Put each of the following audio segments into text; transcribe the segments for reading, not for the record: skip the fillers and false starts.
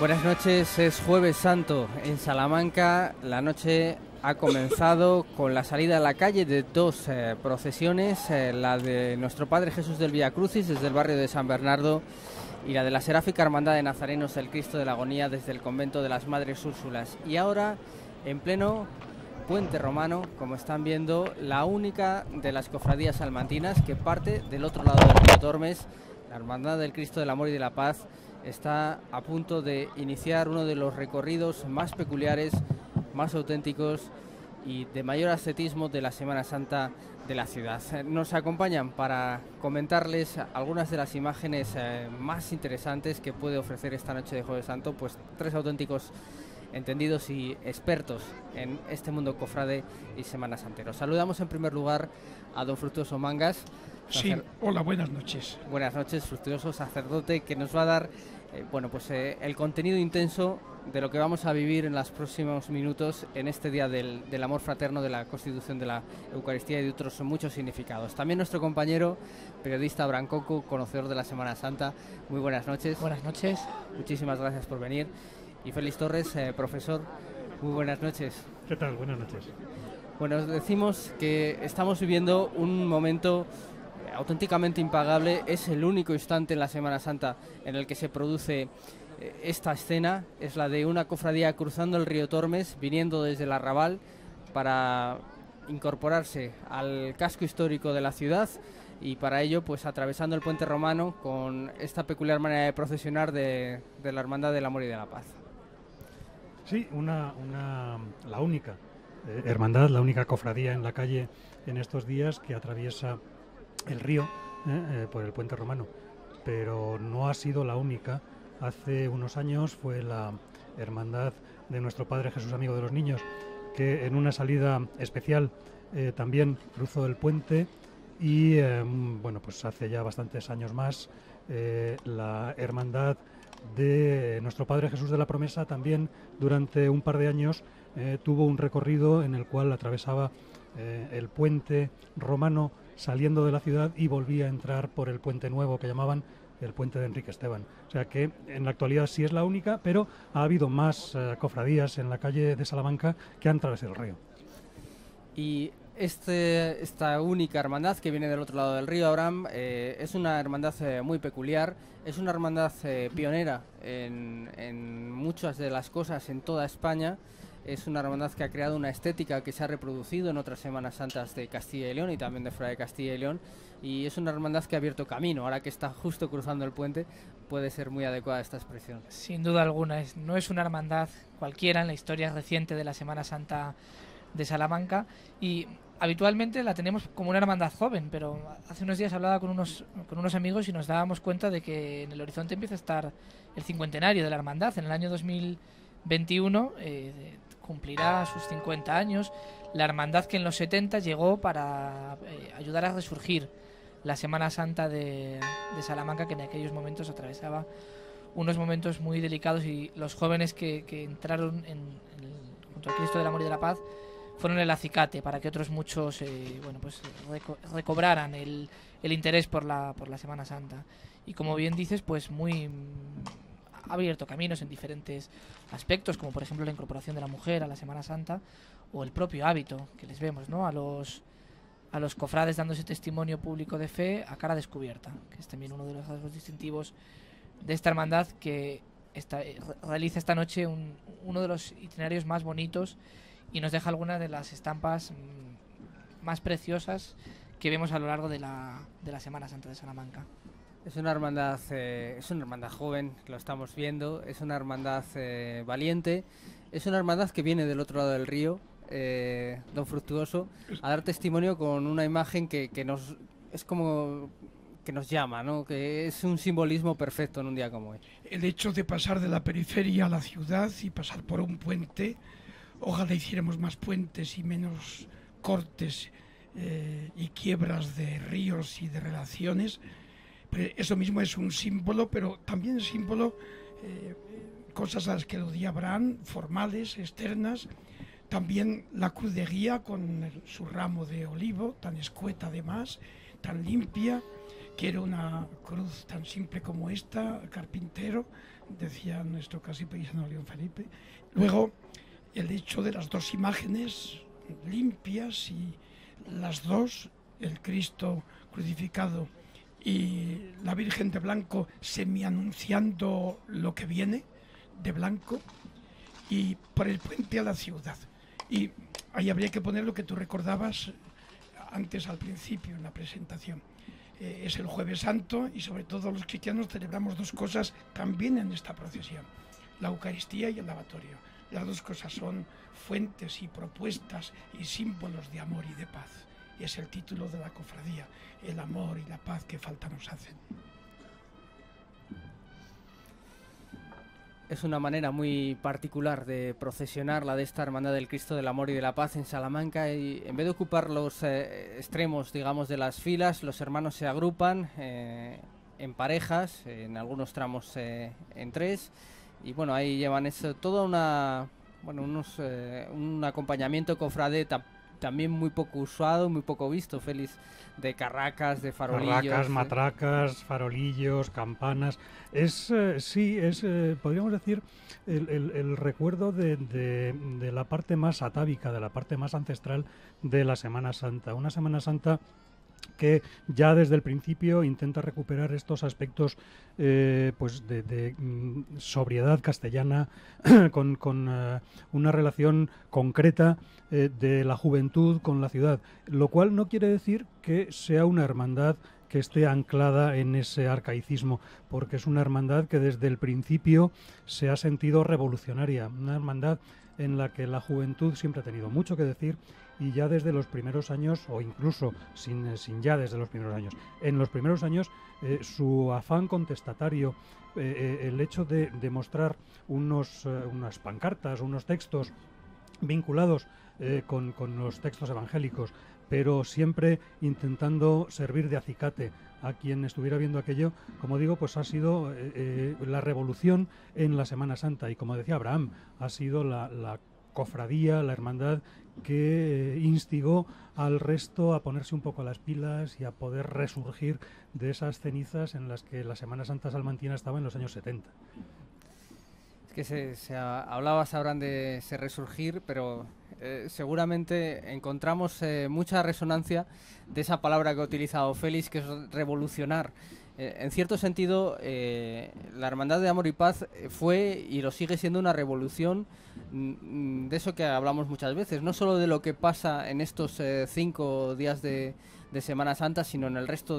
Buenas noches, es Jueves Santo en Salamanca. La noche ha comenzado con la salida a la calle de dos procesiones, la de Nuestro Padre Jesús del Vía Crucis desde el barrio de San Bernardo y la de la Seráfica Hermandad de Nazarenos del Cristo de la Agonía desde el convento de las Madres Úrsulas. Y ahora, en pleno Puente Romano, como están viendo, la única de las cofradías salmantinas que parte del otro lado del río Tormes, la Hermandad del Cristo del Amor y de la Paz, está a punto de iniciar uno de los recorridos más peculiares, más auténticos y de mayor ascetismo de la Semana Santa de la ciudad. Nos acompañan para comentarles algunas de las imágenes más interesantes que puede ofrecer esta noche de Jueves Santo, pues tres auténticos entendidos y expertos en este mundo cofrade y semana santero. Saludamos en primer lugar a don Fructuoso Mangas. Sí, hola, buenas noches. Buenas noches, Fructuoso, sacerdote, que nos va a dar el contenido intenso de lo que vamos a vivir en los próximos minutos en este día del amor fraterno, de la constitución de la Eucaristía y de otros muchos significados. También nuestro compañero, periodista Abraham Coco, conocedor de la Semana Santa. Muy buenas noches. Buenas noches. Muchísimas gracias por venir. Y Félix Torres, profesor, muy buenas noches. ¿Qué tal? Buenas noches. Bueno, decimos que estamos viviendo un momento auténticamente impagable. Es el único instante en la Semana Santa en el que se produce esta escena. Es la de una cofradía cruzando el río Tormes, viniendo desde el Arrabal para incorporarse al casco histórico de la ciudad, y para ello pues atravesando el Puente Romano con esta peculiar manera de procesionar de la Hermandad del Amor y de la Paz. Sí, la única hermandad, la única cofradía en la calle en estos días que atraviesa el río por el Puente Romano, pero no ha sido la única. Hace unos años fue la Hermandad de Nuestro Padre Jesús Amigo de los Niños, que en una salida especial también cruzó el puente, y pues hace ya bastantes años más la Hermandad de Nuestro Padre Jesús de la Promesa también durante un par de años tuvo un recorrido en el cual atravesaba el puente romano saliendo de la ciudad y volvía a entrar por el puente nuevo que llamaban el puente de Enrique Esteban. O sea que en la actualidad sí es la única, pero ha habido más cofradías en la calle de Salamanca que han atravesado el río. Y esta única hermandad que viene del otro lado del río, Abraham, es una hermandad muy peculiar, es una hermandad pionera en muchas de las cosas en toda España. Es una hermandad que ha creado una estética que se ha reproducido en otras Semanas Santas de Castilla y León y también de fuera de Castilla y León, y es una hermandad que ha abierto camino. Ahora que está justo cruzando el puente, puede ser muy adecuada esta expresión. Sin duda alguna, no es una hermandad cualquiera en la historia reciente de la Semana Santa de Salamanca, y habitualmente la tenemos como una hermandad joven, pero hace unos días hablaba con unos amigos y nos dábamos cuenta de que en el horizonte empieza a estar el cincuentenario de la hermandad. En el año 2021 cumplirá sus 50 años, la hermandad que en los 70 llegó para ayudar a resurgir la Semana Santa de Salamanca, que en aquellos momentos atravesaba unos momentos muy delicados, y los jóvenes que entraron junto al Cristo del Amor y de la Paz fueron el acicate para que otros muchos recobraran el interés por la Semana Santa. Y como bien dices, pues ha abierto caminos en diferentes aspectos, como por ejemplo la incorporación de la mujer a la Semana Santa, o el propio hábito que les vemos, ¿no?, a los cofrades dándose testimonio público de fe a cara descubierta, que es también uno de los rasgos distintivos de esta hermandad, que realiza esta noche uno de los itinerarios más bonitos y nos deja algunas de las estampas más preciosas que vemos a lo largo de la Semana Santa de Salamanca. Es una hermandad joven, lo estamos viendo, es una hermandad valiente, es una hermandad que viene del otro lado del río, don Fructuoso, a dar testimonio con una imagen que nos llama, ¿no?, que es un simbolismo perfecto en un día como hoy. El hecho de pasar de la periferia a la ciudad y pasar por un puente, ojalá hiciéramos más puentes y menos cortes y quiebras de ríos y de relaciones. Eso mismo es un símbolo, pero también es símbolo cosas a las que aludía Abraham, formales, externas, También la cruz de guía con su ramo de olivo, tan escueta además, tan limpia, que era una cruz tan simple como esta, carpintero, decía nuestro casi paisano León Felipe. Luego, el hecho de las dos imágenes limpias y las dos, el Cristo crucificado y la Virgen de blanco semi-anunciando lo que viene de blanco, y por el puente a la ciudad. Y ahí habría que poner lo que tú recordabas antes al principio en la presentación. Es el Jueves Santo y sobre todo los cristianos celebramos dos cosas también en esta procesión: la Eucaristía y el lavatorio. Las dos cosas son fuentes y propuestas y símbolos de amor y de paz. Es el título de la cofradía, el amor y la paz que falta nos hacen. Es una manera muy particular de procesionar la de esta Hermandad del Cristo del Amor y de la Paz en Salamanca, y en vez de ocupar los extremos, digamos, de las filas, los hermanos se agrupan en parejas, en algunos tramos en tres, y bueno, ahí llevan eso, toda una, bueno, un acompañamiento cofrade también muy poco usado, muy poco visto, Félix, de carracas, de farolillos. Carracas, matracas, farolillos, campanas. Podríamos decir, el recuerdo de la parte más atávica, de la parte más ancestral de la Semana Santa. Una Semana Santa que ya desde el principio intenta recuperar estos aspectos pues de sobriedad castellana con una relación concreta de la juventud con la ciudad, lo cual no quiere decir que sea una hermandad que esté anclada en ese arcaicismo, porque es una hermandad que desde el principio se ha sentido revolucionaria, una hermandad en la que la juventud siempre ha tenido mucho que decir, y ya desde los primeros años, o incluso sin ya desde los primeros años, en los primeros años su afán contestatario, el hecho de mostrar unas pancartas, unos textos vinculados con los textos evangélicos, pero siempre intentando servir de acicate a quien estuviera viendo aquello, como digo, pues ha sido la revolución en la Semana Santa, y como decía Abraham, ha sido la cofradía, la hermandad que instigó al resto a ponerse un poco las pilas y a poder resurgir de esas cenizas en las que la Semana Santa salmantina estaba en los años 70. Es que hablabas, Abraham, de ese resurgir, pero seguramente encontramos mucha resonancia de esa palabra que ha utilizado Félix, que es revolucionar. En cierto sentido, la Hermandad de Amor y Paz fue y lo sigue siendo una revolución de eso que hablamos muchas veces, no solo de lo que pasa en estos 5 días de Semana Santa, sino en el resto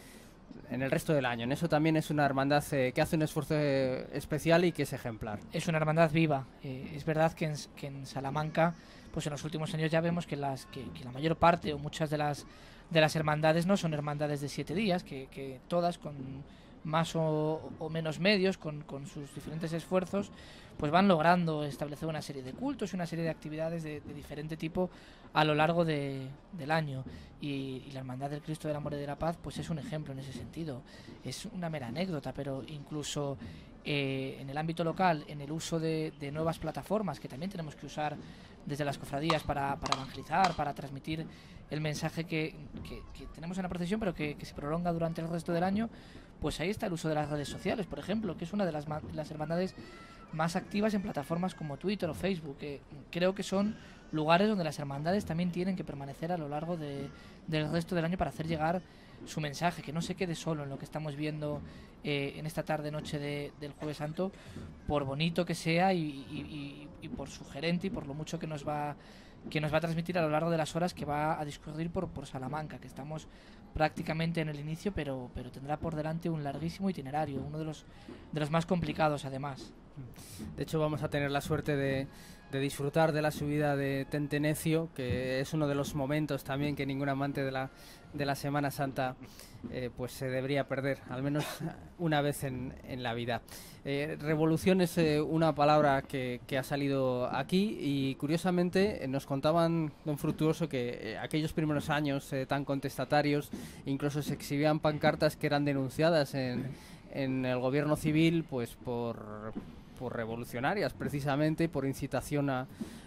del año. En eso también es una hermandad que hace un esfuerzo especial y que es ejemplar. Es una hermandad viva. Es verdad que en Salamanca, pues en los últimos años ya vemos que la mayor parte o muchas de las hermandades no son hermandades de 7 días, que todas con más o menos medios, con sus diferentes esfuerzos, pues van logrando establecer una serie de cultos y una serie de actividades de diferente tipo a lo largo del año. Y la Hermandad del Cristo del Amor y de la Paz pues es un ejemplo en ese sentido. Es una mera anécdota, pero incluso en el ámbito local, en el uso de nuevas plataformas que también tenemos que usar desde las cofradías para evangelizar, para transmitir el mensaje que tenemos en la procesión, pero que se prolonga durante el resto del año, pues ahí está el uso de las redes sociales, por ejemplo, que es una de las hermandades más activas en plataformas como Twitter o Facebook. Creo que son lugares donde las hermandades también tienen que permanecer a lo largo del resto del año para hacer llegar su mensaje, que no se quede solo en lo que estamos viendo en esta tarde-noche del Jueves Santo, por bonito que sea y por sugerente y por lo mucho que nos va a transmitir a lo largo de las horas que va a discurrir por Salamanca, que estamos prácticamente en el inicio, pero tendrá por delante un larguísimo itinerario, uno de los más complicados además. De hecho, vamos a tener la suerte de disfrutar de la subida de Tentenecio, que es uno de los momentos también que ningún amante de la Semana Santa pues se debería perder, al menos una vez en la vida. Revolución es una palabra que ha salido aquí, y curiosamente nos contaban, don Fructuoso, que aquellos primeros años tan contestatarios, incluso se exhibían pancartas que eran denunciadas en el gobierno civil pues por revolucionarias, precisamente por incitación a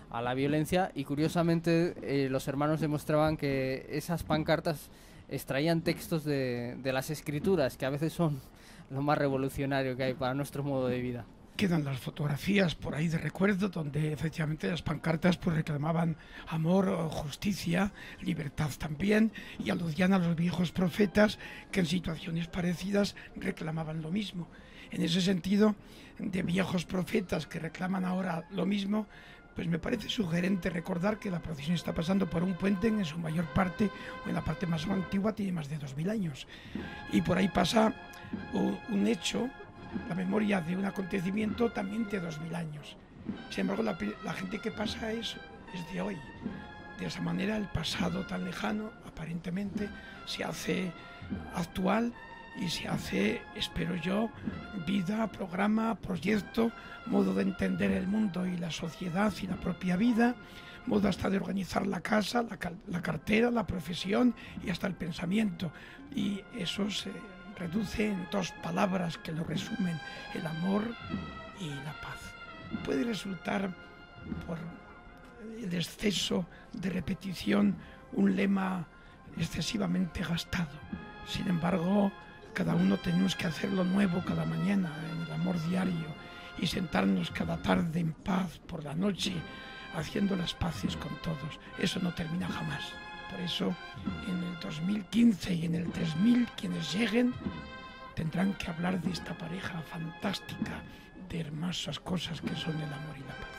a la violencia, y curiosamente los hermanos demostraban que esas pancartas extraían textos de las escrituras, que a veces son lo más revolucionario que hay para nuestro modo de vida. Quedan las fotografías por ahí de recuerdo, donde efectivamente las pancartas pues reclamaban amor, justicia, libertad también, y aludían a los viejos profetas que en situaciones parecidas reclamaban lo mismo. En ese sentido, de viejos profetas que reclaman ahora lo mismo, pues me parece sugerente recordar que la procesión está pasando por un puente en su mayor parte, o en la parte más antigua, tiene más de 2000 años. Y por ahí pasa un hecho, la memoria de un acontecimiento también de 2000 años. Sin embargo, la gente que pasa es de hoy. De esa manera, el pasado tan lejano, aparentemente, se hace actual y se hace, espero yo, vida, programa, proyecto, modo de entender el mundo y la sociedad y la propia vida, modo hasta de organizar la casa, la cartera, la profesión y hasta el pensamiento. Y eso se reduce en dos palabras que lo resumen: el amor y la paz. Puede resultar, por el exceso de repetición, un lema excesivamente gastado. Sin embargo, cada uno tenemos que hacer lo nuevo cada mañana en el amor diario y sentarnos cada tarde en paz por la noche, haciendo las paces con todos. Eso no termina jamás. Por eso, en el 2015 y en el 3000, quienes lleguen tendrán que hablar de esta pareja fantástica, de hermosas cosas que son el amor y la paz.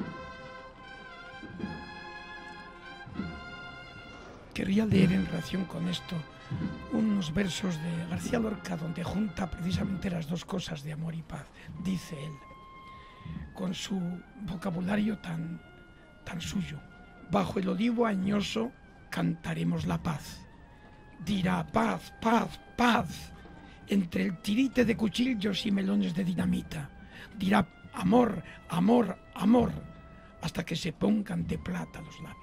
Querría leer en relación con esto unos versos de García Lorca, donde junta precisamente las dos cosas de amor y paz. Dice él, con su vocabulario tan suyo: bajo el olivo añoso cantaremos la paz. Dirá paz, paz, paz, entre el tirite de cuchillos y melones de dinamita. Dirá amor, amor, amor, hasta que se pongan de plata los labios.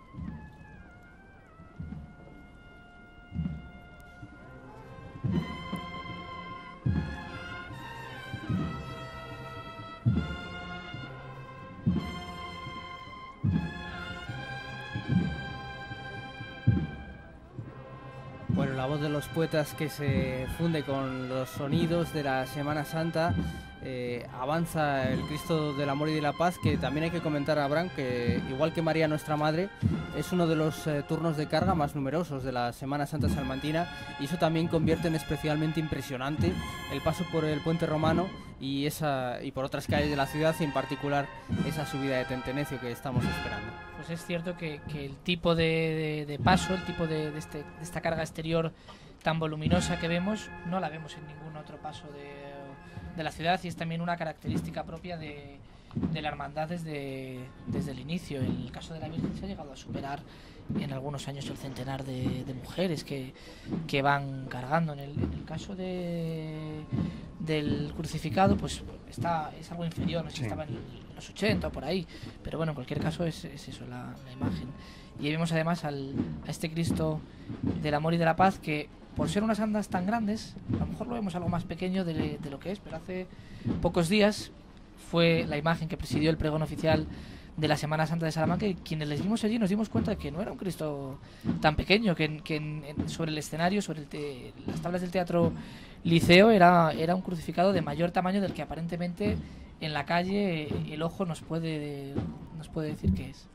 Bueno, la voz de los poetas que se funde con los sonidos de la Semana Santa. Avanza el Cristo del Amor y de la Paz, que también hay que comentar, Abraham, que igual que María nuestra Madre, es uno de los turnos de carga más numerosos de la Semana Santa salmantina, y eso también convierte en especialmente impresionante el paso por el puente romano y por otras calles de la ciudad, y en particular esa subida de Tentenecio que estamos esperando. Pues es cierto que el tipo de paso, el tipo de esta carga exterior tan voluminosa que vemos, no la vemos en ningún otro paso de la ciudad, y es también una característica propia de la hermandad desde el inicio. En el caso de la Virgen se ha llegado a superar en algunos años el centenar de mujeres que van cargando. En el caso del crucificado, pues es algo inferior, no sé si estaba en los 80 o por ahí, pero bueno, en cualquier caso es eso, la imagen. Y ahí vemos además a este Cristo del Amor y de la Paz, que por ser unas andas tan grandes, a lo mejor lo vemos algo más pequeño de lo que es, pero hace pocos días fue la imagen que presidió el pregón oficial de la Semana Santa de Salamanca, y quienes les vimos allí nos dimos cuenta de que no era un Cristo tan pequeño, que sobre el escenario, sobre las tablas del Teatro Liceo, era un crucificado de mayor tamaño del que aparentemente en la calle el ojo nos puede decir que es.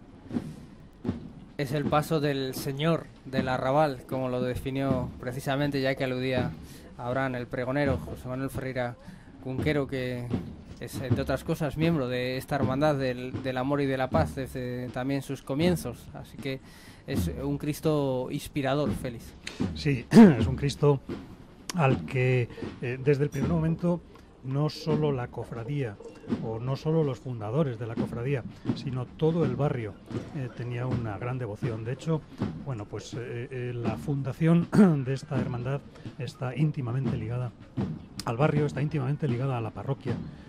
Es el paso del Señor del Arrabal, como lo definió precisamente, ya que aludía a Abraham, el pregonero José Manuel Ferreira Cunquero, que es, entre otras cosas, miembro de esta hermandad del amor y de la paz desde también sus comienzos. Así que es un Cristo inspirador, Félix. Sí, es un Cristo al que desde el primer momento no solo la cofradía o no solo los fundadores de la cofradía, sino todo el barrio tenía una gran devoción. De hecho, bueno, pues la fundación de esta hermandad está íntimamente ligada al barrio, está íntimamente ligada a la parroquia.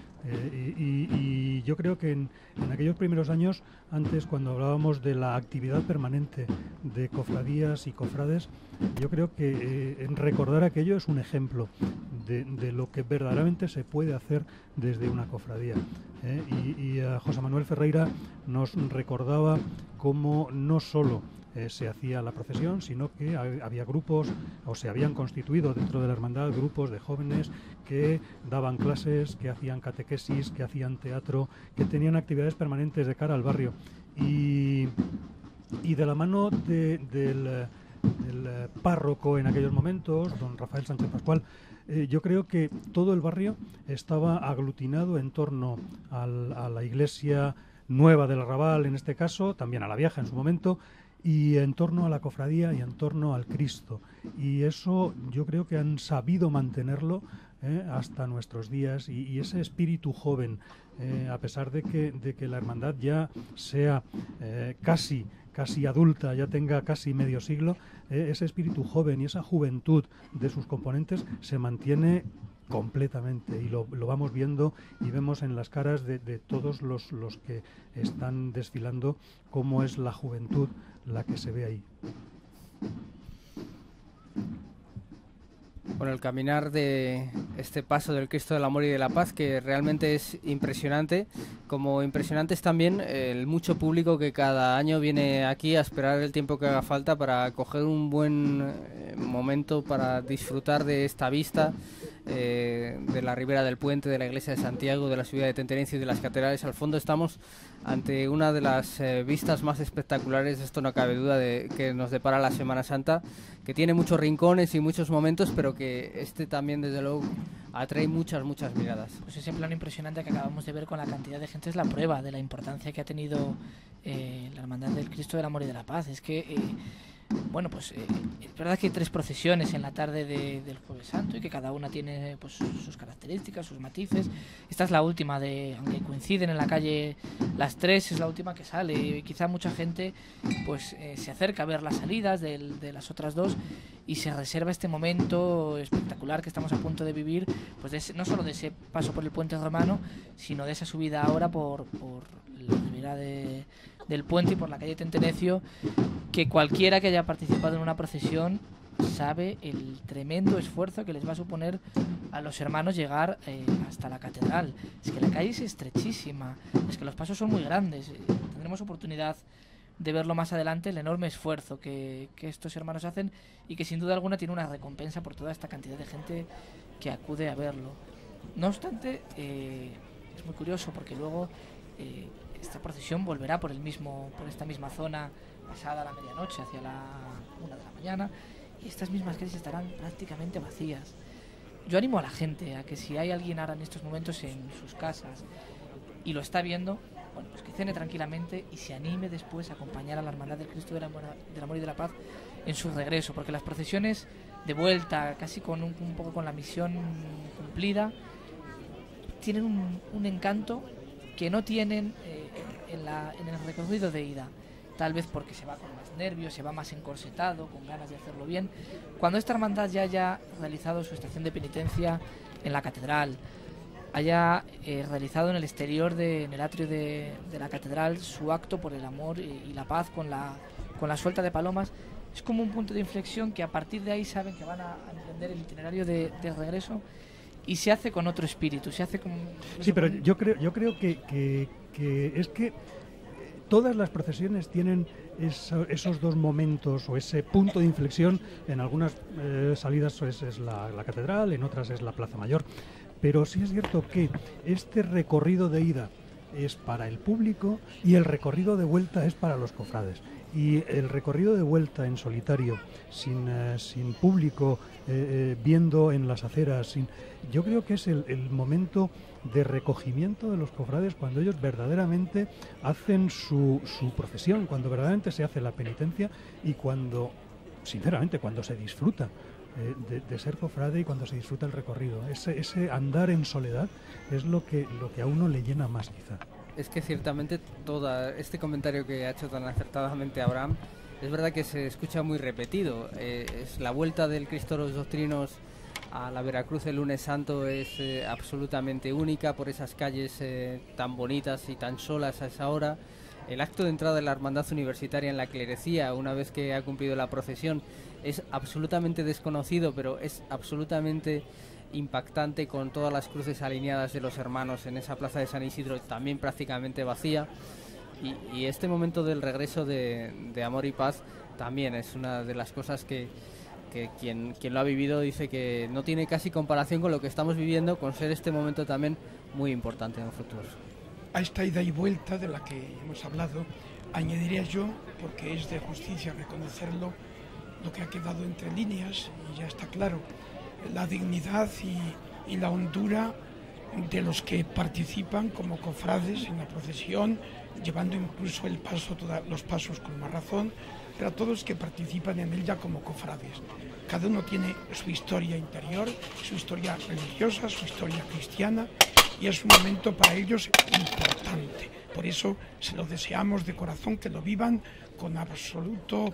Y yo creo que en aquellos primeros años, antes cuando hablábamos de la actividad permanente de cofradías y cofrades, yo creo que en recordar aquello es un ejemplo de lo que verdaderamente se puede hacer desde una cofradía. Y José Manuel Ferreira nos recordaba cómo no solo se hacía la procesión, sino que había grupos, o se habían constituido dentro de la hermandad grupos de jóvenes que daban clases, que hacían catequesis, que hacían teatro, que tenían actividades permanentes de cara al barrio. Y de la mano del párroco en aquellos momentos, don Rafael Sánchez Pascual, yo creo que todo el barrio estaba aglutinado en torno a la iglesia nueva del Arrabal, en este caso, también a la vieja en su momento, y en torno a la cofradía y en torno al Cristo. Y eso yo creo que han sabido mantenerlo hasta nuestros días, y ese espíritu joven, a pesar de que la hermandad ya sea casi adulta, ya tenga casi medio siglo, ese espíritu joven y esa juventud de sus componentes se mantiene completamente, y lo vamos viendo y vemos en las caras de todos los que están desfilando cómo es la juventud la que se ve ahí. Bueno, el caminar de este paso del Cristo del Amor y de la Paz, que realmente es impresionante, como impresionante es también el mucho público que cada año viene aquí a esperar el tiempo que haga falta para coger un buen momento para disfrutar de esta vista de la ribera del puente, de la iglesia de Santiago, de la ciudad de Tenterencio y de las catedrales. Al fondo estamos ante una de las vistas más espectaculares, esto no cabe duda, de que nos depara la Semana Santa, que tiene muchos rincones y muchos momentos, pero que este también desde luego atrae muchas miradas. Pues ese plano impresionante que acabamos de ver con la cantidad de gente es la prueba de la importancia que ha tenido la Hermandad del Cristo del Amor y de la Paz. Es que bueno, pues es verdad que hay 3 procesiones en la tarde del Jueves Santo y que cada una tiene pues sus características, sus matices. Esta es la última, aunque coinciden en la calle las 3, es la última que sale, y quizá mucha gente pues se acerca a ver las salidas de las otras 2 y se reserva este momento espectacular que estamos a punto de vivir, pues no solo de ese paso por el puente romano, sino de esa subida ahora por la ribera del puente y por la calle Tenterencio, que cualquiera que haya participado en una procesión sabe el tremendo esfuerzo que les va a suponer a los hermanos llegar hasta la catedral. Es que la calle es estrechísima, es que los pasos son muy grandes. Tendremos oportunidad de verlo más adelante, el enorme esfuerzo que estos hermanos hacen, y que sin duda alguna tiene una recompensa por toda esta cantidad de gente que acude a verlo. No obstante, es muy curioso porque luego esta procesión volverá por esta misma zona pasada la medianoche, hacia la 1 de la mañana, y estas mismas calles estarán prácticamente vacías. Yo animo a la gente a que, si hay alguien ahora en estos momentos en sus casas y lo está viendo, bueno, pues que cene tranquilamente y se anime después a acompañar a la Hermandad del Cristo del Amor y de la Paz en su regreso, porque las procesiones de vuelta, casi con un poco con la misión cumplida, tienen un encanto que no tienen en el recorrido de ida, tal vez porque se va con más nervios, se va más encorsetado, con ganas de hacerlo bien. Cuando esta hermandad ya haya realizado su estación de penitencia en la catedral, haya realizado en el exterior, en el atrio de la catedral, su acto por el amor y la paz con la suelta de palomas, es como un punto de inflexión que a partir de ahí saben que van a emprender el itinerario de regreso, y se hace con otro espíritu, se hace con... Sí, pero yo creo que es que todas las procesiones tienen esos 2 momentos o ese punto de inflexión. En algunas salidas es la catedral, en otras es la Plaza Mayor, pero sí es cierto que este recorrido de ida es para el público y el recorrido de vuelta es para los cofrades. Y el recorrido de vuelta en solitario, sin público, viendo en las aceras, yo creo que es el momento de recogimiento de los cofrades, cuando ellos verdaderamente hacen su procesión, cuando verdaderamente se hace la penitencia, y cuando, sinceramente, cuando se disfruta de ser cofrade y cuando se disfruta el recorrido. Ese andar en soledad es lo que a uno le llena más, quizá. Es que ciertamente todo este comentario que ha hecho tan acertadamente Abraham, es verdad que se escucha muy repetido. Es la vuelta del Cristo de los Doctrinos a la Veracruz el lunes santo es absolutamente única por esas calles tan bonitas y tan solas a esa hora. El acto de entrada de la Hermandad Universitaria en la clerecía, una vez que ha cumplido la procesión, es absolutamente desconocido, pero es absolutamente impactante, con todas las cruces alineadas de los hermanos en esa plaza de San Isidro, también prácticamente vacía. Y este momento del regreso de amor y paz también es una de las cosas que quien lo ha vivido dice que no tiene casi comparación con lo que estamos viviendo, con ser este momento también muy importante en el futuro. A esta ida y vuelta de la que hemos hablado, añadiría yo, porque es de justicia reconocerlo, lo que ha quedado entre líneas, y ya está claro, la dignidad y la hondura de los que participan como cofrades en la procesión, llevando incluso los pasos con más razón, pero a todos que participan en ella como cofrades. Cada uno tiene su historia interior, su historia religiosa, su historia cristiana, y es un momento para ellos importante. Por eso se lo deseamos de corazón, que lo vivan con absoluta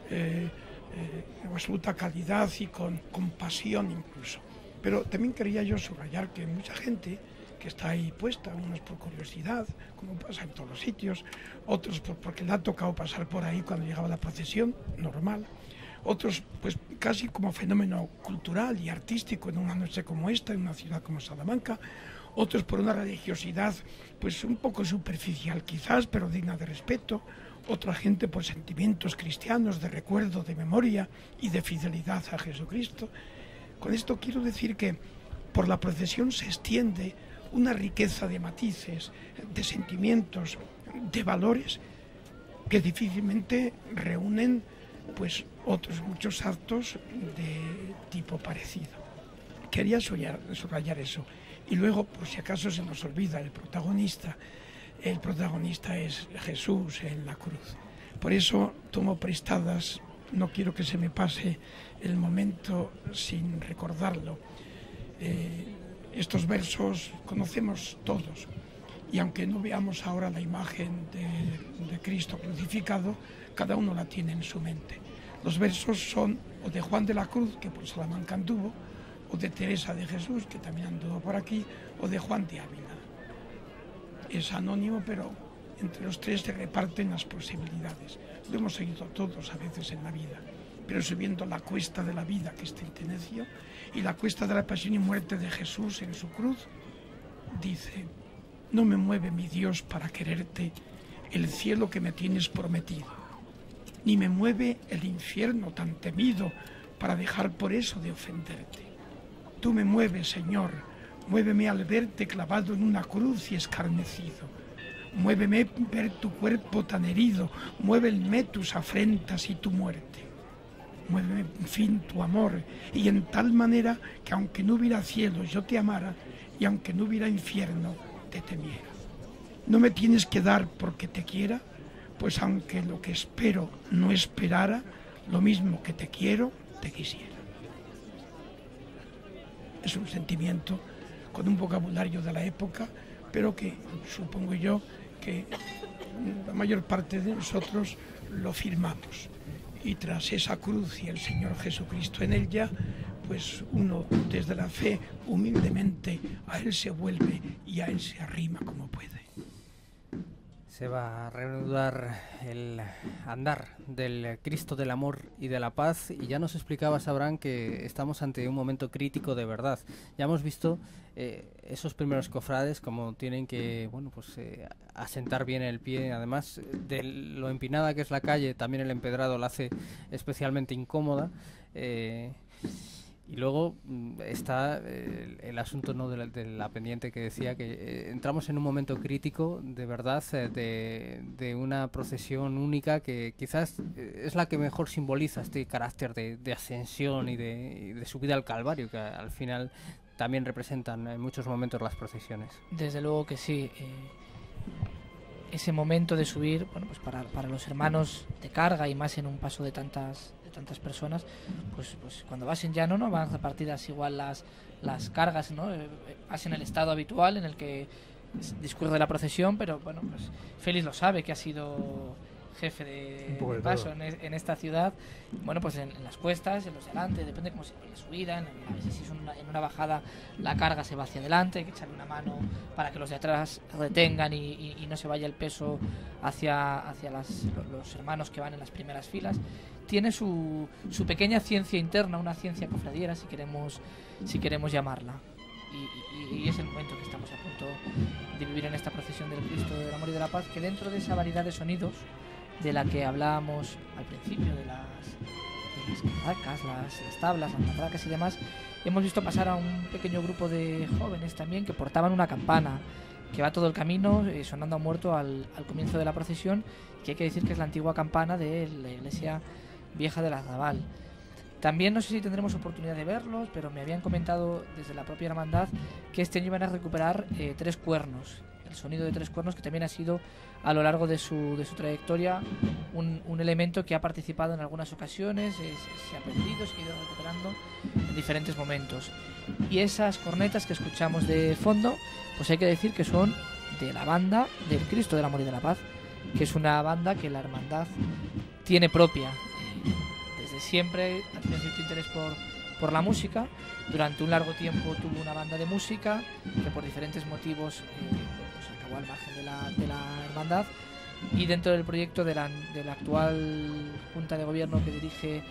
calidad y con pasión incluso. Pero también quería yo subrayar que mucha gente que está ahí puesta, unos por curiosidad, como pasa en todos los sitios, otros porque le ha tocado pasar por ahí cuando llegaba la procesión, normal, otros pues casi como fenómeno cultural y artístico en una noche como esta, en una ciudad como Salamanca, otros por una religiosidad pues un poco superficial quizás, pero digna de respeto, otra gente por sentimientos cristianos, de recuerdo, de memoria y de fidelidad a Jesucristo. Con esto quiero decir que por la procesión se extiende una riqueza de matices, de sentimientos, de valores que difícilmente reúnen pues otros muchos actos de tipo parecido. Quería subrayar eso. Y luego, por si acaso se nos olvida, el protagonista es Jesús en la cruz. Por eso tomo prestadas, no quiero que se me pase el momento sin recordarlo. Estos versos conocemos todos, y aunque no veamos ahora la imagen de Cristo crucificado, cada uno la tiene en su mente. Los versos son o de Juan de la Cruz, que por Salamanca anduvo, o de Teresa de Jesús, que también anduvo por aquí, o de Juan de Ávila. Es anónimo, pero entre los tres se reparten las posibilidades. Lo hemos seguido todos a veces en la vida, pero subiendo la cuesta de la vida, que es Tentenecio, y la cuesta de la pasión y muerte de Jesús en su cruz, dice: no me mueve, mi Dios, para quererte el cielo que me tienes prometido, ni me mueve el infierno tan temido para dejar por eso de ofenderte. Tú me mueves, Señor, muéveme al verte clavado en una cruz y escarnecido. Muéveme ver tu cuerpo tan herido, muéveme tus afrentas y tu muerte. Muéveme, en fin, tu amor, y en tal manera que aunque no hubiera cielo yo te amara, y aunque no hubiera infierno te temiera. No me tienes que dar porque te quiera, pues aunque lo que espero no esperara, lo mismo que te quiero, te quisiera. Es un sentimiento con un vocabulario de la época, pero que supongo yo que la mayor parte de nosotros lo firmamos. Y tras esa cruz y el Señor Jesucristo en ella, pues uno desde la fe humildemente a Él se vuelve y a Él se arrima como puede. Se va a reanudar el andar del Cristo del amor y de la paz, y ya nos explicabas, Abraham, que estamos ante un momento crítico de verdad. Ya hemos visto esos primeros cofrades como tienen que asentar bien el pie, además de lo empinada que es la calle, también el empedrado la hace especialmente incómoda. Y luego está el asunto, ¿no?, de la pendiente que decía que entramos en un momento crítico de verdad, de una procesión única que quizás es la que mejor simboliza este carácter de ascensión y de subida al Calvario, que al final también representan en muchos momentos las procesiones. Desde luego que sí. Ese momento de subir, bueno, pues para los hermanos de carga, y más en un paso de tantas personas, pues cuando vas en llano no van repartidas igual las cargas, ¿no? Vas en el estado habitual en el que discurre la procesión, pero bueno, pues Félix lo sabe, que ha sido jefe de paso en esta ciudad, bueno, pues en las cuestas, en los delante, depende cómo se la subida, a veces si es en una bajada la carga se va hacia adelante, hay que echarle una mano para que los de atrás retengan y no se vaya el peso hacia los hermanos que van en las primeras filas. Tiene su pequeña ciencia interna, una ciencia cofradiera, si queremos llamarla. Y es el momento que estamos a punto de vivir en esta procesión del Cristo del Amor y de la Paz, que dentro de esa variedad de sonidos de la que hablábamos al principio, de las maracas, las tablas, las matracas y demás, hemos visto pasar a un pequeño grupo de jóvenes también que portaban una campana que va todo el camino sonando a muerto al comienzo de la procesión, que hay que decir que es la antigua campana de la iglesia vieja del Arrabal. También no sé si tendremos oportunidad de verlos, pero me habían comentado desde la propia hermandad que este año iban a recuperar 3 cuernos, el sonido de 3 cuernos, que también ha sido a lo largo de su trayectoria un elemento que ha participado en algunas ocasiones, se ha perdido, se ha ido recuperando en diferentes momentos. Y esas cornetas que escuchamos de fondo, pues hay que decir que son de la banda del Cristo del Amor y de la Paz, que es una banda que la hermandad tiene propia. Desde siempre ha tenido cierto interés por la música. Durante un largo tiempo tuvo una banda de música que por diferentes motivos pues acabó al margen de la hermandad, y dentro del proyecto de la actual Junta de Gobierno que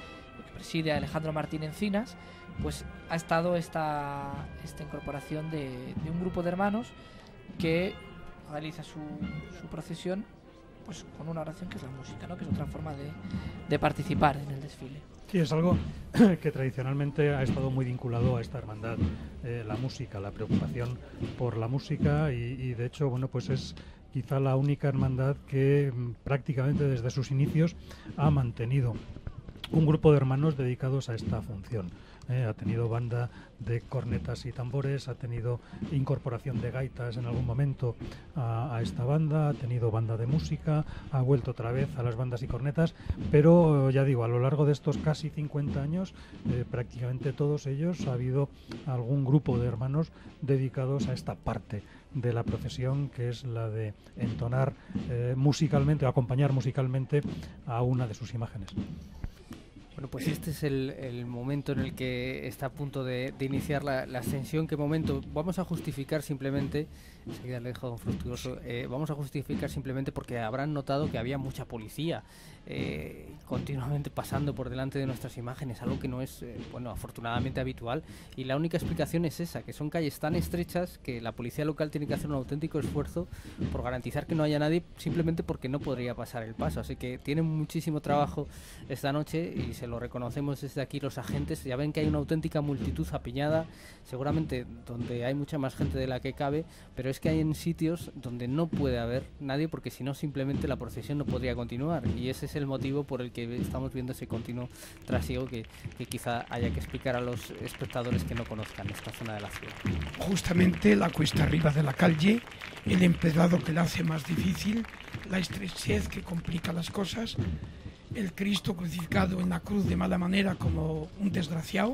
preside Alejandro Martín Encinas, pues ha estado esta incorporación de un grupo de hermanos que realiza su procesión pues con una oración, que es la música, ¿no? Que es otra forma de participar en el desfile. Sí, es algo que tradicionalmente ha estado muy vinculado a esta hermandad, la música, la preocupación por la música, y de hecho, bueno, pues es quizá la única hermandad que prácticamente desde sus inicios ha mantenido un grupo de hermanos dedicados a esta función. Ha tenido banda de cornetas y tambores, ha tenido incorporación de gaitas en algún momento a esta banda, ha tenido banda de música, ha vuelto otra vez a las bandas y cornetas, pero ya digo, a lo largo de estos casi 50 años, prácticamente todos ellos ha habido algún grupo de hermanos dedicados a esta parte de la procesión, que es la de entonar musicalmente o acompañar musicalmente a una de sus imágenes. Bueno, pues este es el momento en el que está a punto de iniciar la ascensión. ¿Qué momento? Vamos a justificar simplemente, enseguida le dejo a don Fructuoso, vamos a justificar simplemente porque habrán notado que había mucha policía continuamente pasando por delante de nuestras imágenes, algo que no es, bueno, afortunadamente habitual, y la única explicación es esa, que son calles tan estrechas que la policía local tiene que hacer un auténtico esfuerzo por garantizar que no haya nadie, simplemente porque no podría pasar el paso. Así que tienen muchísimo trabajo esta noche y se lo reconocemos desde aquí los agentes. Ya ven que hay una auténtica multitud apiñada, seguramente donde hay mucha más gente de la que cabe, pero es que hay en sitios donde no puede haber nadie, porque si no simplemente la procesión no podría continuar, y ese es el motivo por el que estamos viendo ese continuo trasiego que quizá haya que explicar a los espectadores que no conozcan esta zona de la ciudad. Justamente la cuesta arriba de la calle, el empedrado que la hace más difícil, la estrechez que complica las cosas, el Cristo crucificado en la cruz de mala manera como un desgraciado,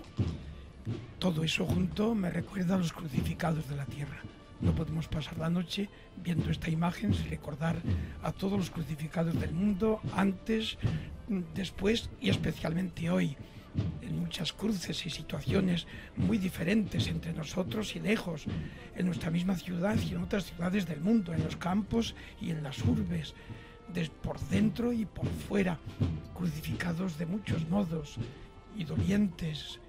todo eso junto me recuerda a los crucificados de la tierra. No podemos pasar la noche viendo esta imagen sin recordar a todos los crucificados del mundo, antes, después y especialmente hoy, en muchas cruces y situaciones muy diferentes entre nosotros y lejos, en nuestra misma ciudad y en otras ciudades del mundo, en los campos y en las urbes, por dentro y por fuera, crucificados de muchos modos y dolientes.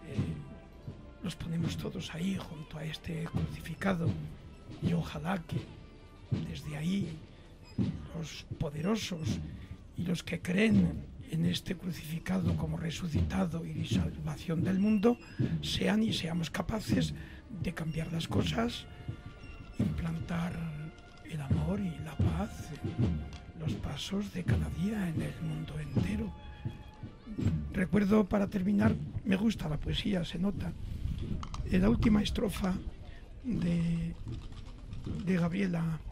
Los ponemos todos ahí junto a este crucificado, y ojalá que desde ahí los poderosos y los que creen en este crucificado como resucitado y salvación del mundo sean y seamos capaces de cambiar las cosas, implantar el amor y la paz en los pasos de cada día en el mundo entero. Recuerdo, para terminar, me gusta la poesía, se nota, en la última estrofa de Gabriela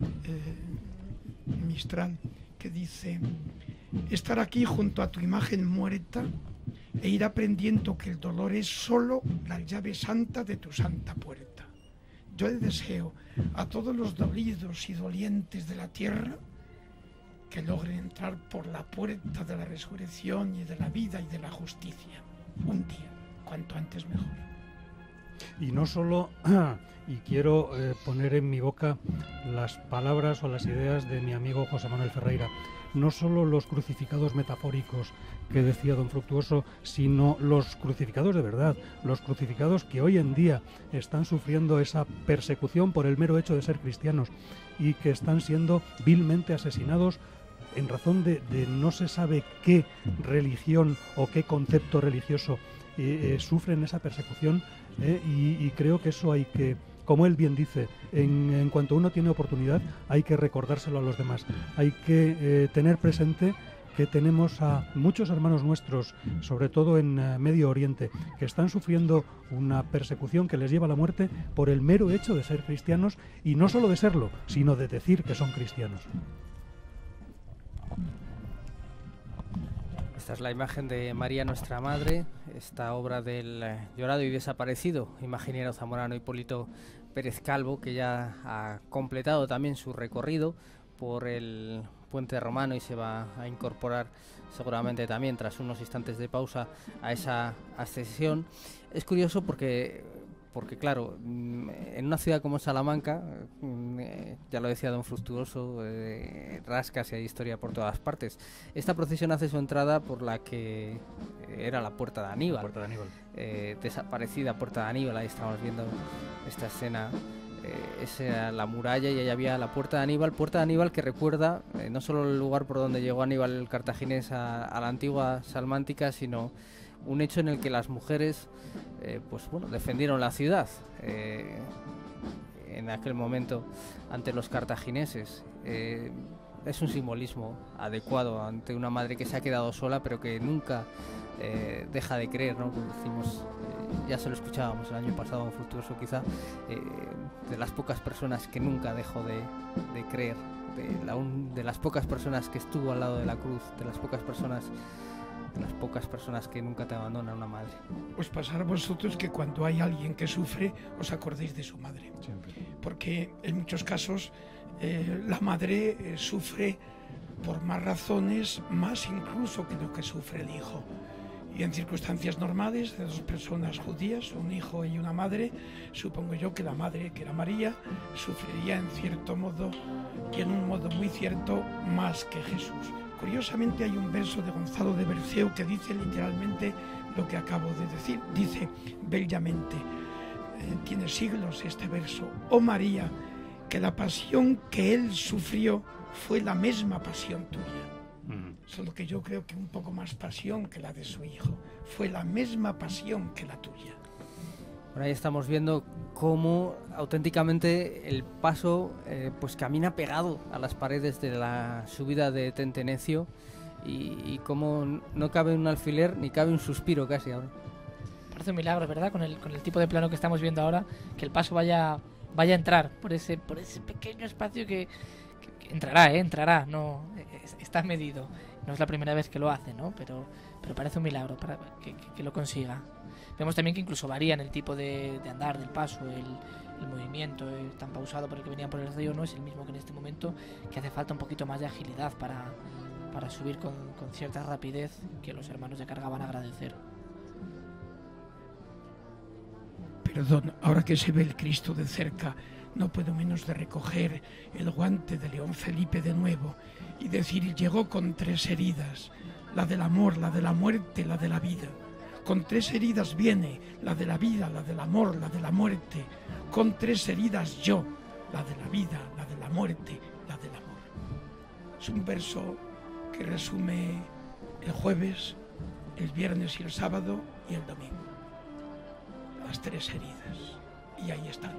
Mistral, que dice: estar aquí junto a tu imagen muerta e ir aprendiendo que el dolor es solo la llave santa de tu santa puerta. Yo le deseo a todos los dolidos y dolientes de la tierra que logren entrar por la puerta de la resurrección y de la vida y de la justicia. Un día, cuanto antes mejor. Y no solo, y quiero poner en mi boca las palabras o las ideas de mi amigo José Manuel Ferreira, no solo los crucificados metafóricos que decía don Fructuoso, sino los crucificados de verdad, los crucificados que hoy en día están sufriendo esa persecución por el mero hecho de ser cristianos y que están siendo vilmente asesinados en razón de no se sabe qué religión o qué concepto religioso sufren esa persecución, y creo que eso hay que, como él bien dice, en cuanto uno tiene oportunidad hay que recordárselo a los demás, hay que tener presente que tenemos a muchos hermanos nuestros, sobre todo en Medio Oriente, que están sufriendo una persecución que les lleva a la muerte por el mero hecho de ser cristianos, y no solo de serlo, sino de decir que son cristianos. Esta es la imagen de María Nuestra Madre, esta obra del llorado y desaparecido imaginero zamorano Hipólito Pérez Calvo, que ya ha completado también su recorrido por el puente romano y se va a incorporar seguramente también tras unos instantes de pausa a esa ascensión. Es curioso porque claro, en una ciudad como Salamanca, ya lo decía don Fructuoso, rascas y hay historia por todas partes. Esta procesión hace su entrada por la que era la Puerta de Aníbal, desaparecida Puerta de Aníbal. Ahí estamos viendo esta escena. Esa era la muralla y ahí había la Puerta de Aníbal que recuerda no solo el lugar por donde llegó Aníbal el cartaginés a la antigua Salmántica, sino un hecho en el que las mujeres defendieron la ciudad en aquel momento ante los cartagineses. Es un simbolismo adecuado ante una madre que se ha quedado sola pero que nunca deja de creer, ¿no? Como decimos, ya se lo escuchábamos el año pasado en Fructuoso quizá, de las pocas personas que nunca dejó de creer, de las pocas personas que estuvo al lado de la cruz, de las pocas personas que nunca te abandonan, una madre. Os pasará a vosotros que cuando hay alguien que sufre, os acordéis de su madre. Siempre. Porque en muchos casos la madre sufre por más razones, más incluso que lo que sufre el hijo. Y en circunstancias normales de dos personas judías, un hijo y una madre, supongo yo que la madre, que era María, sufriría en cierto modo y en un modo muy cierto más que Jesús. Curiosamente hay un verso de Gonzalo de Berceo que dice literalmente lo que acabo de decir. Dice bellamente, tiene siglos este verso: oh María, que la pasión que él sufrió fue la misma pasión tuya. Solo que yo creo que un poco más pasión que la de su hijo. Fue la misma pasión que la tuya. Bueno, ahí estamos viendo cómo auténticamente el paso pues camina pegado a las paredes de la subida de Tentenecio y cómo no cabe un alfiler ni cabe un suspiro casi ahora. Parece un milagro, ¿verdad? Con el tipo de plano que estamos viendo ahora, que el paso vaya a entrar por ese pequeño espacio que entrará, no está medido. No es la primera vez que lo hace, ¿no? Pero parece un milagro para que lo consiga. Vemos también que incluso varía en el tipo de andar del paso, el movimiento tan pausado por el que venía por el río no es el mismo que en este momento, que hace falta un poquito más de agilidad para subir con cierta rapidez que los hermanos de carga van a agradecer. Perdón, ahora que se ve el Cristo de cerca, no puedo menos de recoger el guante de León Felipe de nuevo y decir: llegó con 3 heridas, la del amor, la de la muerte, la de la vida. Con 3 heridas viene, la de la vida, la del amor, la de la muerte. Con 3 heridas yo, la de la vida, la de la muerte, la del amor. Es un verso que resume el jueves, el viernes y el sábado y el domingo. Las 3 heridas. Y ahí están.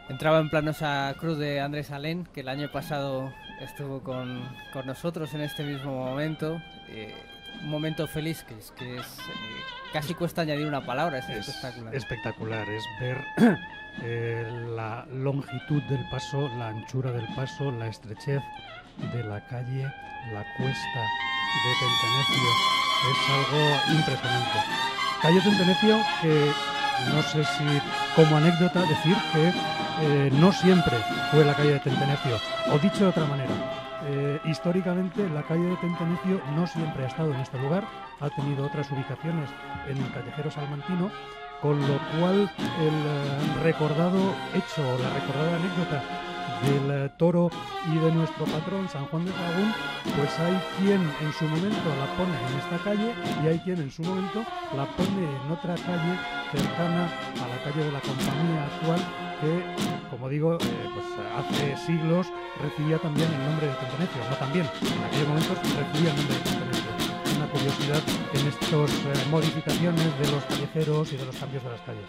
Entraba en plano esa cruz de Andrés Alén, que el año pasado estuvo con nosotros en este mismo momento. Un momento feliz que es casi cuesta añadir una palabra, es espectacular. Espectacular, es ver la longitud del paso, la anchura del paso, la estrechez de la calle, la cuesta de Tentenecio. Es algo impresionante. Calle Tentenecio que no sé si como anécdota decir que no siempre fue la calle de Tentenecio, o dicho de otra manera, históricamente la calle de Tentenecio no siempre ha estado en este lugar, ha tenido otras ubicaciones en el callejero salmantino, con lo cual el recordado hecho, la recordada anécdota del toro y de nuestro patrón San Juan de Sahagún, pues hay quien en su momento la pone en esta calle y hay quien en su momento la pone en otra calle cercana a la calle de la Compañía actual, que, como digo, pues hace siglos recibía también el nombre de Tentenecio, no también, en aquellos momentos recibía el nombre de Tentenecio. Una curiosidad en estas modificaciones de los callejeros y de los cambios de las calles.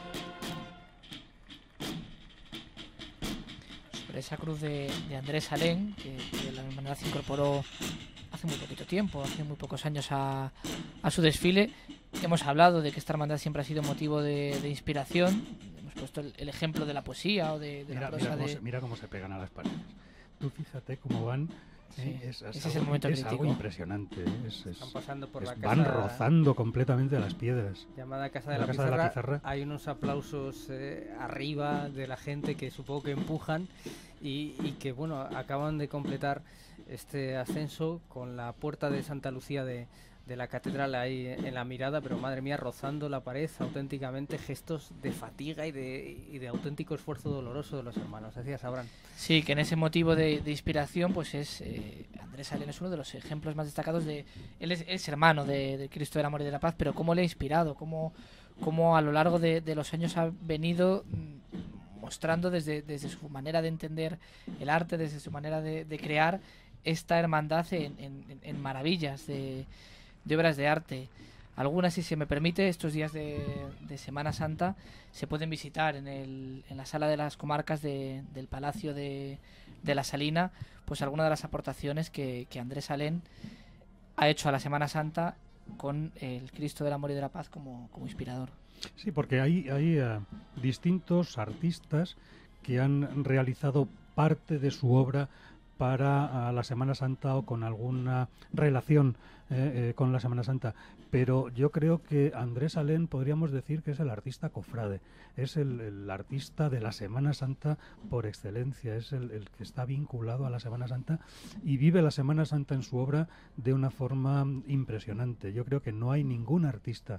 Sobre esa cruz de Andrés Alén, que la hermandad se incorporó hace muy poquito tiempo, hace muy pocos años a su desfile, hemos hablado de que esta hermandad siempre ha sido motivo de inspiración. Hemos puesto el ejemplo de la poesía o de la prosa. Mira cómo se pegan a las paredes. Tú fíjate cómo van. Sí, ese es el momento crítico. Algo impresionante. Están pasando por la casa, van rozando completamente las piedras. Llamada Casa de la Pizarra. Hay unos aplausos arriba de la gente que supongo que empujan y que bueno, acaban de completar este ascenso con la puerta de Santa Lucía de la catedral ahí en la mirada, pero madre mía, rozando la pared, auténticamente gestos de fatiga y de auténtico esfuerzo doloroso de los hermanos. Decías, Abraham. Sí, que en ese motivo de inspiración, pues es Andrés Alén es uno de los ejemplos más destacados de... Él es hermano de Cristo del Amor y de la Paz, pero cómo le ha inspirado, cómo a lo largo de los años ha venido mostrando desde su manera de entender el arte, desde su manera de crear esta hermandad en maravillas de obras de arte. Algunas, si se me permite, estos días de Semana Santa se pueden visitar en la sala de las comarcas del Palacio de la Salina, pues algunas de las aportaciones que Andrés Alén ha hecho a la Semana Santa con el Cristo del Amor y de la Paz como inspirador. Sí, porque hay distintos artistas que han realizado parte de su obra para la Semana Santa o con alguna relación con la Semana Santa, pero yo creo que Andrés Alén podríamos decir que es el artista cofrade, es el artista de la Semana Santa por excelencia, es el que está vinculado a la Semana Santa y vive la Semana Santa en su obra de una forma impresionante. Yo creo que no hay ningún artista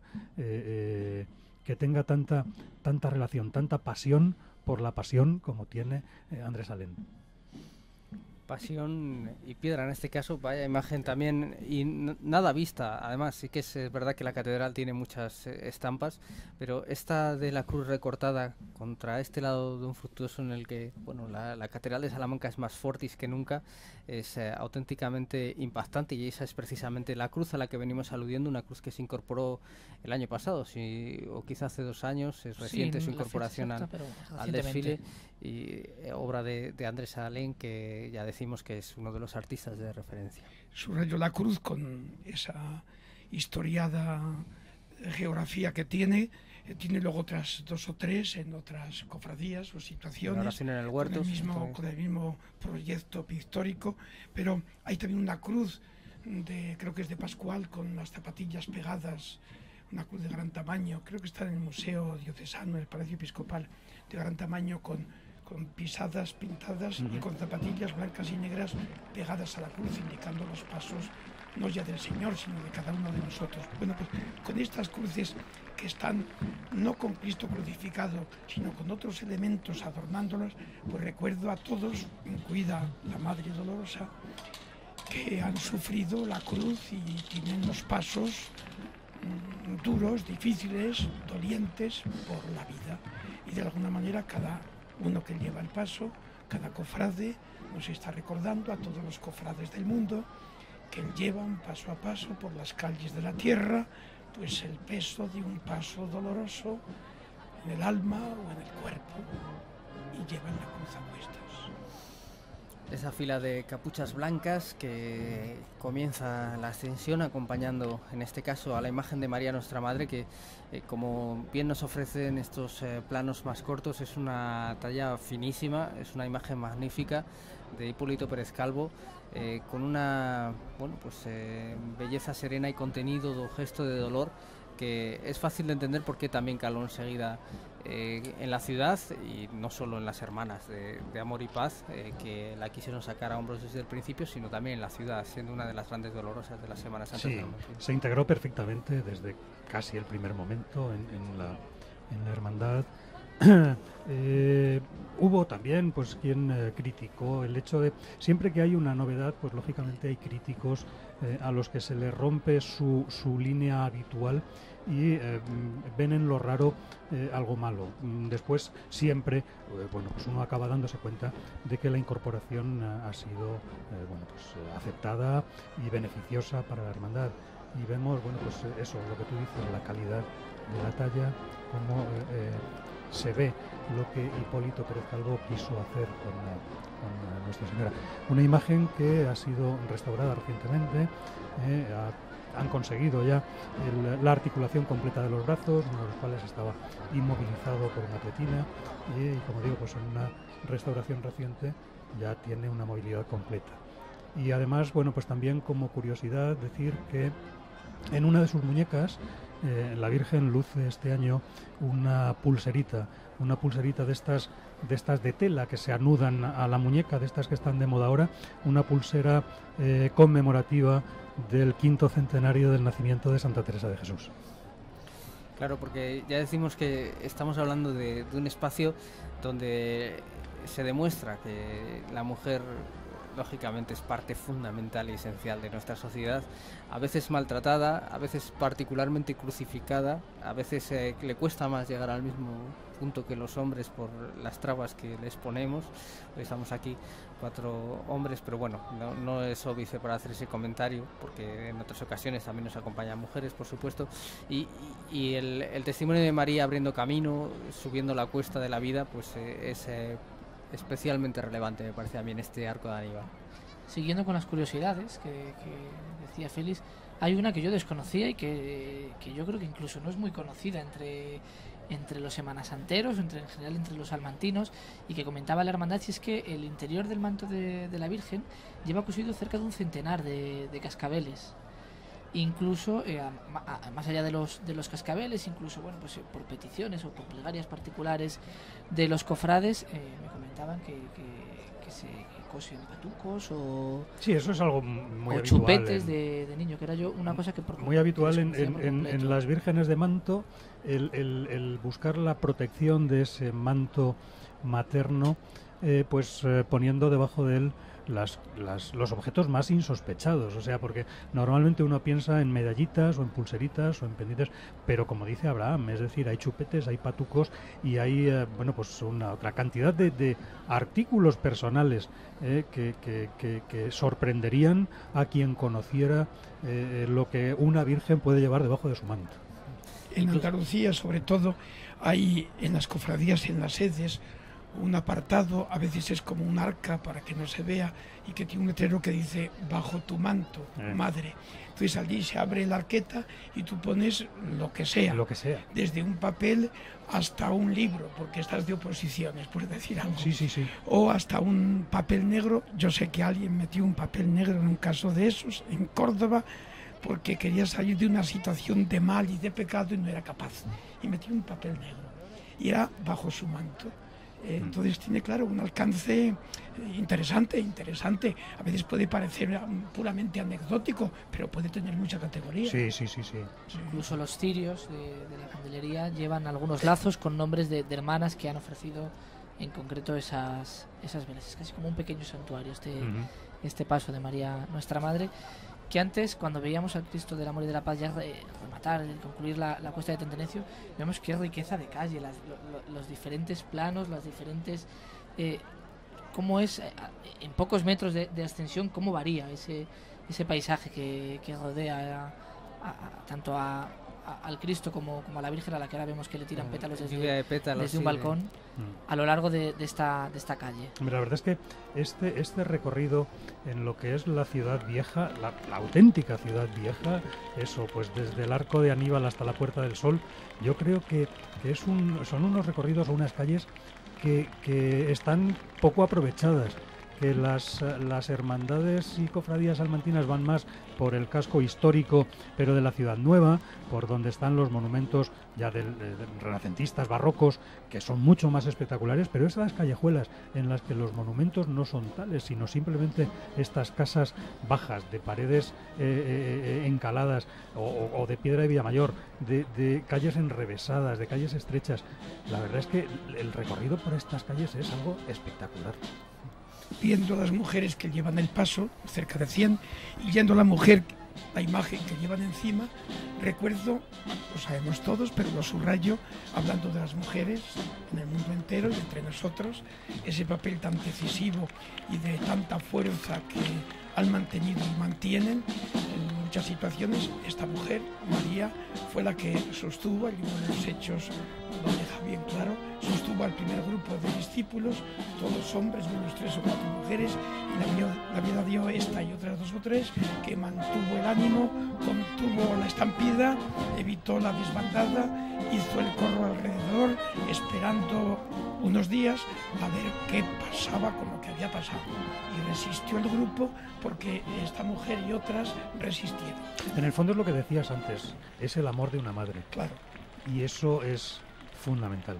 que tenga tanta relación, tanta pasión por la pasión como tiene Andrés Alén. Pasión y piedra en este caso, vaya imagen también, y nada vista. Además, sí que es verdad que la catedral tiene muchas estampas, pero esta de la cruz recortada contra este lado de un fructuoso en el que, bueno, la catedral de Salamanca es más fortis que nunca, es auténticamente impactante, y esa es precisamente la cruz a la que venimos aludiendo, una cruz que se incorporó el año pasado, o quizá hace 2 años, es reciente su incorporación al desfile, y obra de Andrés Alén, que ya decimos que es uno de los artistas de referencia. Subrayo la cruz con esa historiada geografía que tiene luego otras 2 o 3 en otras cofradías o situaciones, en el huerto, con el mismo proyecto pictórico, pero hay también una cruz creo que es de Pascual, con las zapatillas pegadas, una cruz de gran tamaño, creo que está en el Museo Diocesano, en el Palacio Episcopal, de gran tamaño, con pisadas pintadas y con zapatillas blancas y negras pegadas a la cruz, indicando los pasos no ya del Señor, sino de cada uno de nosotros. Bueno, pues con estas cruces que están no con Cristo crucificado, sino con otros elementos adornándolos, pues recuerdo a todos, incluida la Madre Dolorosa, que han sufrido la cruz y tienen los pasos duros, difíciles, dolientes por la vida. Y de alguna manera cada uno que lleva el paso, cada cofrade, nos está recordando a todos los cofrades del mundo que llevan paso a paso por las calles de la tierra, pues el peso de un paso doloroso en el alma o en el cuerpo. Y Esa fila de capuchas blancas que comienza la ascensión acompañando en este caso a la imagen de María Nuestra Madre, que como bien nos ofrecen estos planos más cortos, es una talla finísima, es una imagen magnífica de Hipólito Pérez Calvo, con una belleza serena y contenido, gesto de dolor, que es fácil de entender porque también caló enseguida en la ciudad, y no solo en las hermanas de Amor y Paz, que la quisieron sacar a hombros desde el principio, sino también en la ciudad, siendo una de las grandes dolorosas de la Semana Santa. Sí, se integró perfectamente desde casi el primer momento en la hermandad. Hubo también pues quien criticó el hecho de, siempre que hay una novedad, pues lógicamente hay críticos a los que se les rompe su línea habitual y ven en lo raro algo malo. Después siempre pues uno acaba dándose cuenta de que la incorporación ha sido aceptada y beneficiosa para la hermandad, y vemos eso, lo que tú dices, la calidad de la talla, cómo se ve lo que Hipólito Pérez Calvo quiso hacer con Nuestra Señora. Una imagen que ha sido restaurada recientemente, han conseguido ya la articulación completa de los brazos, uno de los cuales estaba inmovilizado por una pletina, y como digo, pues en una restauración reciente ya tiene una movilidad completa. Y además, pues también como curiosidad decir que en una de sus muñecas la Virgen luce este año una pulserita de estas de tela que se anudan a la muñeca, de estas que están de moda ahora, una pulsera conmemorativa del 5º centenario del nacimiento de Santa Teresa de Jesús. Claro, porque ya decimos que estamos hablando de un espacio donde se demuestra que la mujer lógicamente es parte fundamental y esencial de nuestra sociedad, a veces maltratada, a veces particularmente crucificada, a veces le cuesta más llegar al mismo punto que los hombres por las trabas que les ponemos. Hoy estamos aquí 4 hombres, pero bueno, no es óbice para hacer ese comentario, porque en otras ocasiones también nos acompañan mujeres, por supuesto, y el testimonio de María abriendo camino, subiendo la cuesta de la vida, pues es especialmente relevante, me parece a mí, en este arco de Aníbal. Siguiendo con las curiosidades que decía Félix, hay una que yo desconocía y que yo creo que incluso no es muy conocida entre los semanasanteros, en general entre los salmantinos, y que comentaba la hermandad, y es que el interior del manto de la Virgen lleva cosido cerca de un centenar de cascabeles. Incluso más allá de los cascabeles, incluso por peticiones o por plegarias particulares de los cofrades, me comentaban que se cosen patucos o sí, eso es algo muy o habitual, chupetes de niño, que era yo una cosa que muy habitual en las vírgenes de manto, el buscar la protección de ese manto materno, poniendo debajo de él los objetos más insospechados, o sea, porque normalmente uno piensa en medallitas o en pulseritas o en pendientes, pero como dice Abraham, es decir, hay chupetes, hay patucos y hay una otra cantidad de artículos personales que sorprenderían a quien conociera lo que una virgen puede llevar debajo de su manto. En Andalucía, sobre todo, hay en las cofradías y en las sedes un apartado, a veces es como un arca para que no se vea, y que tiene un letrero que dice bajo tu manto, madre. Entonces allí se abre la arqueta y tú pones lo que sea, desde un papel hasta un libro, porque estás de oposiciones, por decir algo. Sí. O hasta un papel negro. Yo sé que alguien metió un papel negro en un caso de esos en Córdoba, porque quería salir de una situación de mal y de pecado y no era capaz, y metió un papel negro y era bajo su manto. Entonces tiene, claro, un alcance interesante. A veces puede parecer puramente anecdótico, pero puede tener mucha categoría. Sí. Incluso los cirios de la candelería llevan algunos lazos con nombres de hermanas que han ofrecido en concreto esas velas. Es casi como un pequeño santuario este paso de María Nuestra Madre, que antes, cuando veíamos al Cristo del Amor y de la Paz ya rematar, concluir la cuesta de Tentenecio, vemos qué riqueza de calle, los diferentes planos, las diferentes... cómo es, en pocos metros de ascensión, cómo varía ese paisaje que rodea tanto a al Cristo como a la Virgen, a la que ahora vemos que le tiran pétalos pétalos, desde un balcón a lo largo de esta calle. Hombre, la verdad es que este recorrido en lo que es la ciudad vieja, la auténtica ciudad vieja, eso, pues desde el Arco de Aníbal hasta la Puerta del Sol, yo creo que son unos recorridos o unas calles que están poco aprovechadas, que las hermandades y cofradías salmantinas van más por el casco histórico, pero de la ciudad nueva, por donde están los monumentos ya de renacentistas, barrocos, que son mucho más espectaculares, pero esas callejuelas en las que los monumentos no son tales, sino simplemente estas casas bajas, de paredes encaladas, o de piedra de Villamayor, de calles enrevesadas, de calles estrechas. La verdad es que el recorrido por estas calles es algo espectacular. Viendo a las mujeres que llevan el paso, cerca de 100, y yendo a la mujer, la imagen que llevan encima, recuerdo, lo sabemos todos, pero lo subrayo, hablando de las mujeres en el mundo entero y entre nosotros, ese papel tan decisivo y de tanta fuerza que han mantenido y mantienen en muchas situaciones. Esta mujer, María, fue la que sostuvo, y uno de los hechos lo deja bien claro, sostuvo al primer grupo de discípulos, todos hombres, menos 3 o 4 mujeres, y la vida dio esta y otras 2 o 3, que mantuvo el ánimo, contuvo la estampida, evitó la desbandada, hizo el corro alrededor, esperando unos días a ver qué pasaba con lo que había pasado. Y resistió el grupo porque esta mujer y otras resistieron. En el fondo es lo que decías antes, es el amor de una madre. Claro. Y eso es fundamental.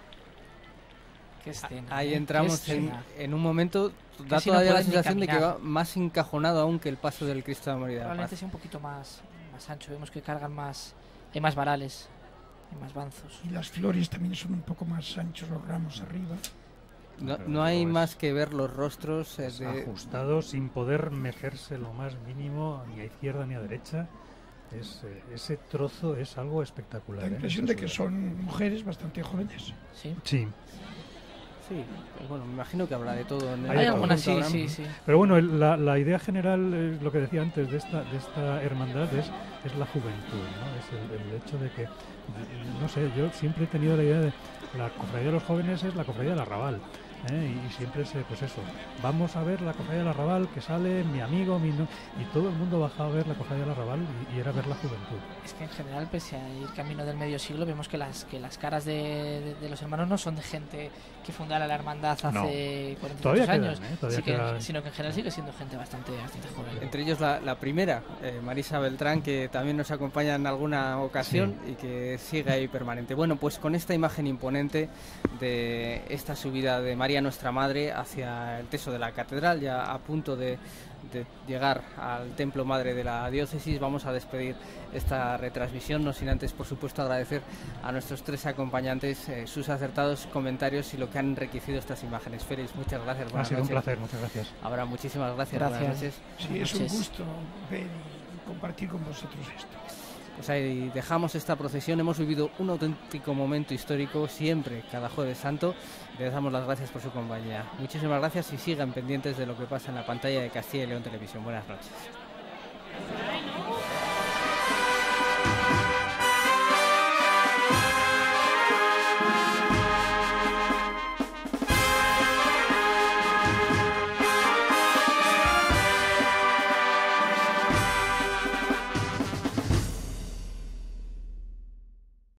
Qué escena, ahí entramos en un momento, da Casi todavía no la pueden ni sensación de que caminar. va más encajonado aún que el paso del Cristo de la Morir de la Probablemente Paz. sea un poquito más ancho, vemos que cargan más, hay más varales, hay más banzos. Y las flores también son un poco más anchos, los ramos arriba. No hay más que ver los rostros Ajustados, sin poder mecerse lo más mínimo, ni a izquierda ni a derecha. Ese trozo es algo espectacular. La impresión de que son mujeres bastante jóvenes. Sí. Sí. Sí, bueno, me imagino que habrá de todo. Hay algunas, conjunto, sí, Abraham. sí. Pero bueno, la idea general, lo que decía antes de esta hermandad es la juventud, ¿no? Es el hecho de que, no sé, yo siempre he tenido la idea de la cofradía de los jóvenes es la cofradía del Arrabal. Y siempre pues eso, vamos a ver la cofradía del Arrabal, que sale mi amigo, y todo el mundo baja a ver la cofradía del Arrabal y era ver la juventud. Es que en general, pese a ir camino del medio siglo, vemos que las caras de los hermanos no son de gente que fundara la hermandad hace 40 años, sino que en general sigue siendo gente bastante joven. Entre ellos la primera, Marisa Beltrán, que también nos acompaña en alguna ocasión y que sigue ahí permanente. Bueno, pues con esta imagen imponente de esta subida de María Nuestra Madre hacia el teso de la catedral, ya a punto de llegar al templo madre de la diócesis, vamos a despedir esta retransmisión, no sin antes, por supuesto, agradecer a nuestros 3 acompañantes sus acertados comentarios y lo que han enriquecido estas imágenes. Félix, muchas gracias. Ha sido un placer, muchas gracias. Abraham, muchísimas gracias. Buenas noches. Sí, es un gusto ver y compartir con vosotros esto. Pues ahí dejamos esta procesión. Hemos vivido un auténtico momento histórico siempre, cada Jueves Santo. Les damos las gracias por su compañía. Muchísimas gracias y sigan pendientes de lo que pasa en la pantalla de Castilla y León Televisión. Buenas noches.